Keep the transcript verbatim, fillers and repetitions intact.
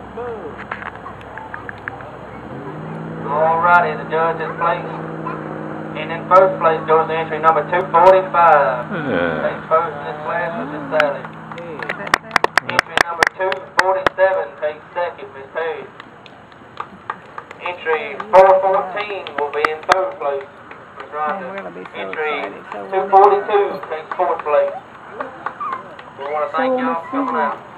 Alrighty, the judge is placed. And in first place goes entry number two forty-five. Yeah. Takes first in this class was Miss Sally. Entry number two forty-seven takes second, Miss Page. Entry four fourteen will be in third place, Miss Rhonda. Entry two forty-two takes fourth place. We want to thank y'all for coming out.